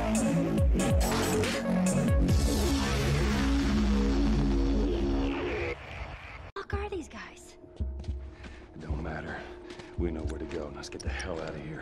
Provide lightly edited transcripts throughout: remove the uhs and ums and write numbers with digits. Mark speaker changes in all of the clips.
Speaker 1: What are these guys?
Speaker 2: It don't matter. We know where to go. Let's get the hell out of here.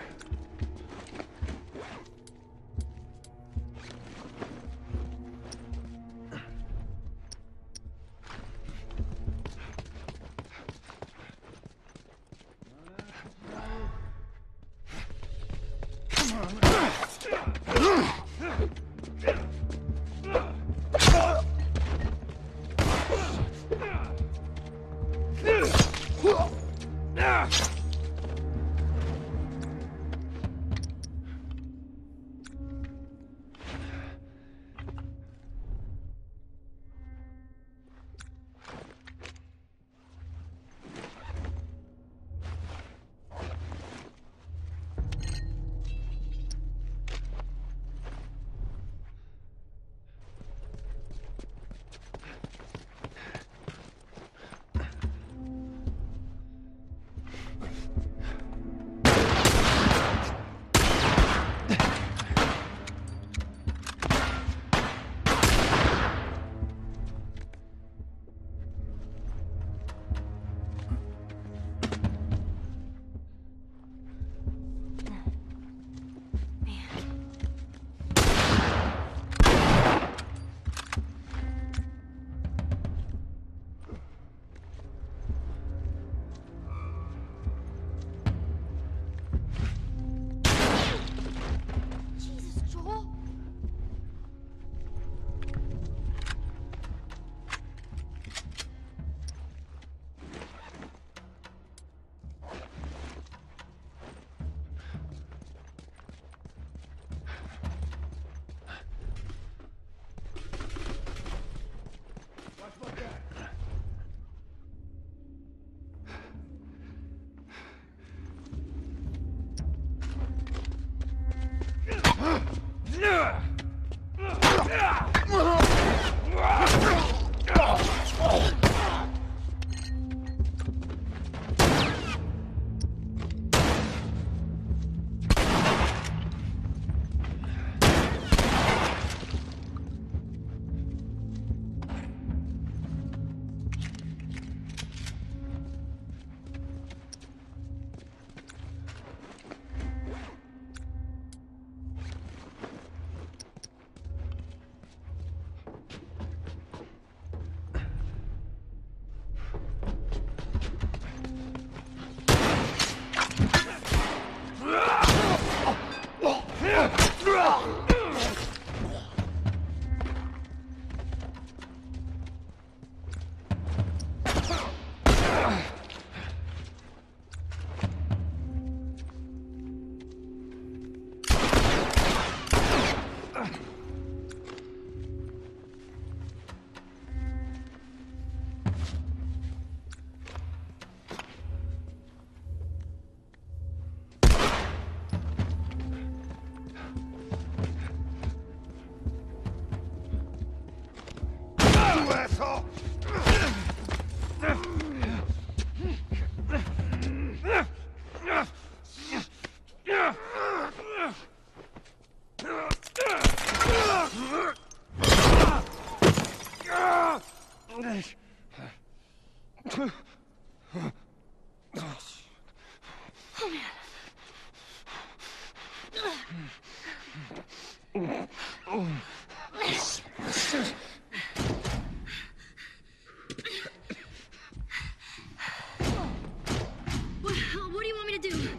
Speaker 1: What do you want me to do?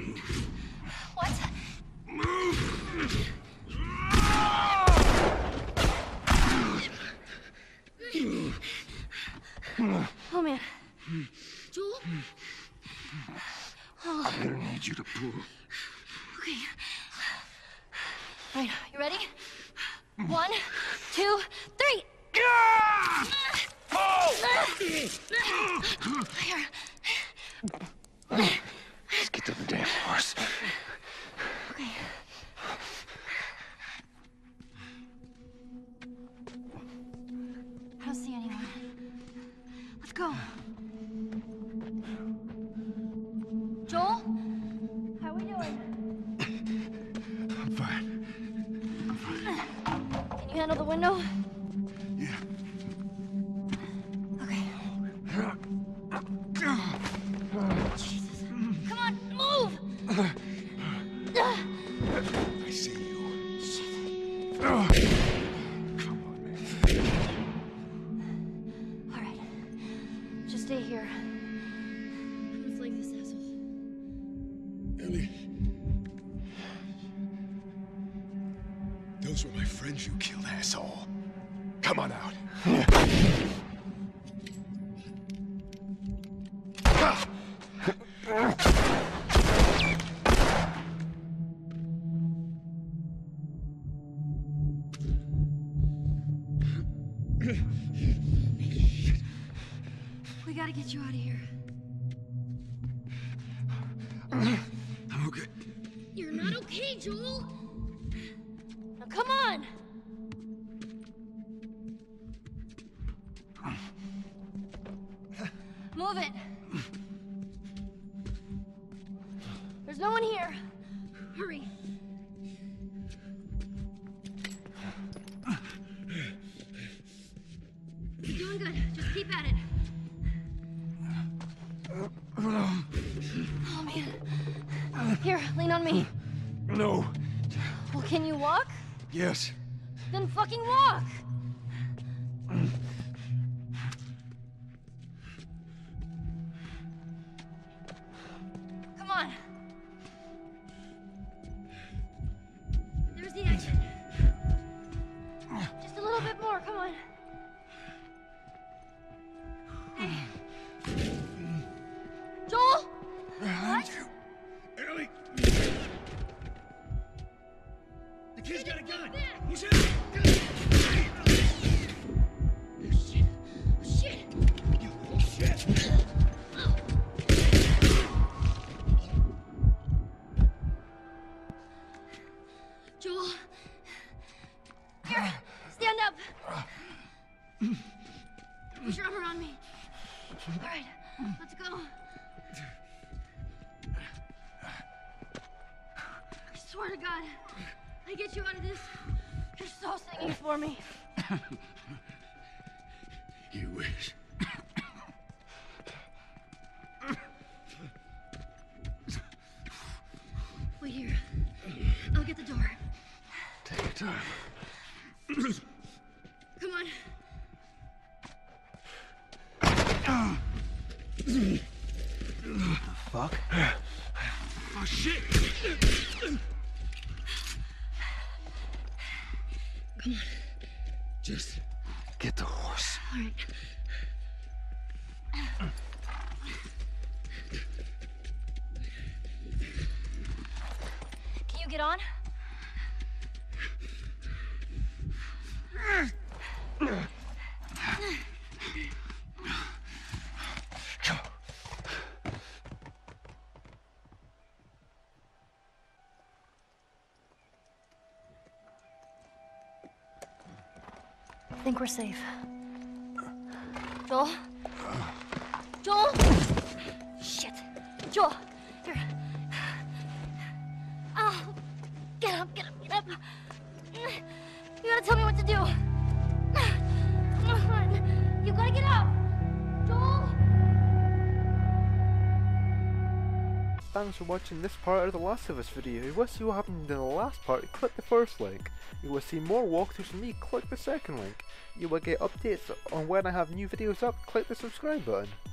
Speaker 1: What? Oh, man. Joel? Oh.
Speaker 2: I'm gonna need you to pull.
Speaker 1: Okay. All right, you ready? 1, 2, 3. Here.
Speaker 2: Let's get to the damn horse.
Speaker 1: Okay. I don't see anyone. Let's go. Joel? How are we doing?
Speaker 2: I'm fine.
Speaker 1: I'm handle the window?
Speaker 3: Yeah.
Speaker 1: Okay. Jesus. Come on, move!
Speaker 3: I see you.
Speaker 1: Shit.
Speaker 3: Come on, man.
Speaker 1: Alright. Just stay here. It's like this, asshole.
Speaker 3: Ellie. Those were my friends you killed, asshole. Come on out.
Speaker 1: We gotta get you out of here.
Speaker 3: I'm okay.
Speaker 1: You're not okay, Joel! Now come on! Move it! There's no one here. Hurry. You're doing good. Just keep at it. Oh, man. Here, lean on me.
Speaker 3: No.
Speaker 1: Well, can you walk?
Speaker 3: Yes.
Speaker 1: Then fucking walk! Come on. There's the exit. Just a little bit more, come on. Hey. Joel? What?
Speaker 3: Ellie! The kid's got a gun!
Speaker 1: Back.
Speaker 3: Who's in?
Speaker 1: Shit. Shit.
Speaker 3: You little shit!
Speaker 1: Joel. Here, stand up. Put your arm around me. All right, let's go. I swear to God, I get you out of this. You're so singing for me.
Speaker 3: You wish.
Speaker 1: Wait here. I'll get the door.
Speaker 3: Take your time.
Speaker 1: Come on.
Speaker 3: Fuck? Oh, shit!
Speaker 1: Come on.
Speaker 3: Just get the horse.
Speaker 1: All right. Can you get on? I think we're safe. Joel? Joel? Shit. Joel, here. Oh, get up, get up, get up. You gotta tell me what to do. Come on. You gotta get up. Joel?
Speaker 4: Thanks for watching this part of the Last of Us video. If you want to see what happened in the last part, click the first link. If you want to see more walkthroughs from me, click the second link. You will get updates on when I have new videos up, click the subscribe button.